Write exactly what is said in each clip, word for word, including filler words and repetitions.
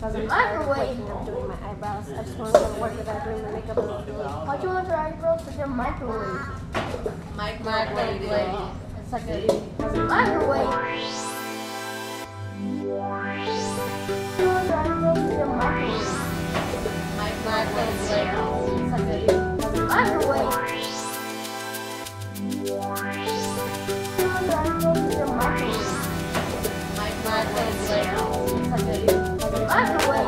Because I'm microwave. I'm doing my eyebrows. I just want to go to work without doing my makeup. Why'd you want your eyebrows? Because you're microwave. Microwave. It's like a, because I'm microwave. You want your eyebrows? Because you're microwave. Microwave. It's like a, because I'm microwave. You want your eyebrows? Because you're microwave. Microwave. It's like a, because I'm microwave.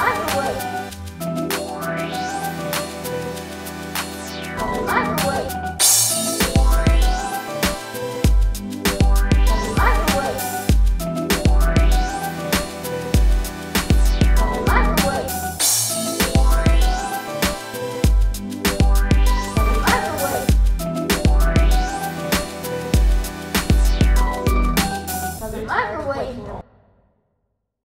Microwave.